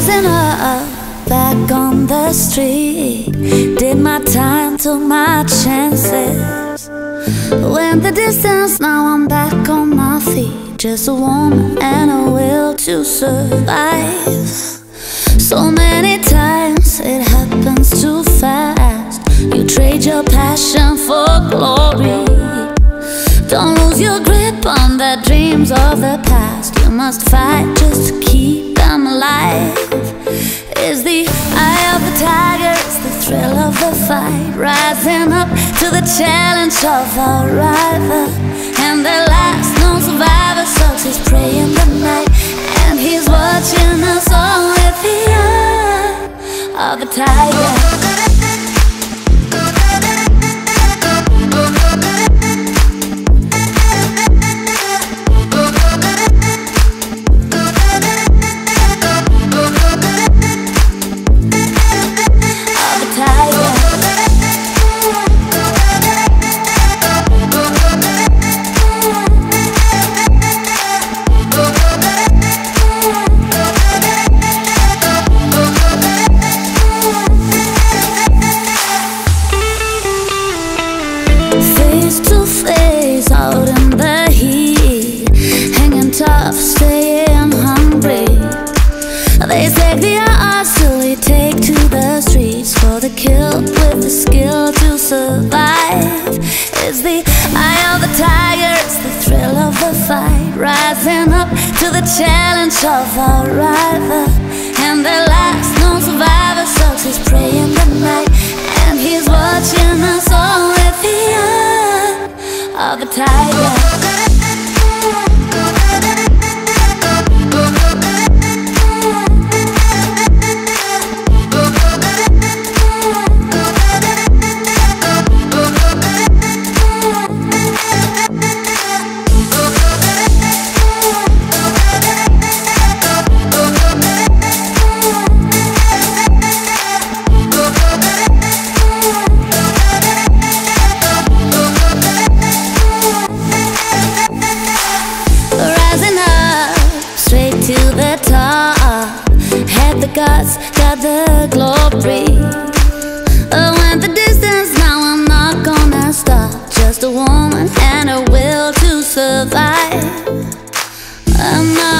Rising up, back on the street, did my time, took my chances. Went the distance, now I'm back on my feet. Just a woman and a will to survive. So many times it happens too fast. You trade your passion for glory. Don't lose your grip on the dreams of the past. You must fight just to keep them alive. Is the eye of the tiger, it's the thrill of the fight. Rising up to the challenge of a rival. And the last known survivor sucks his prey in the night. And he's watching us all with the eye of the tiger. Face to face, out in the heat, hanging tough, staying hungry. They take the odds till they take to the streets for the kill with the skill to survive. It's the eye of the tiger, it's the thrill of the fight. Rising up to the challenge of a rival. And the last known survivor sucks his prey in the night. And he's watching us all with the eye of the tiger. To the top, had the guts, got the glory. Went the distance, now I'm not gonna stop. Just a woman and a will to survive. I'm not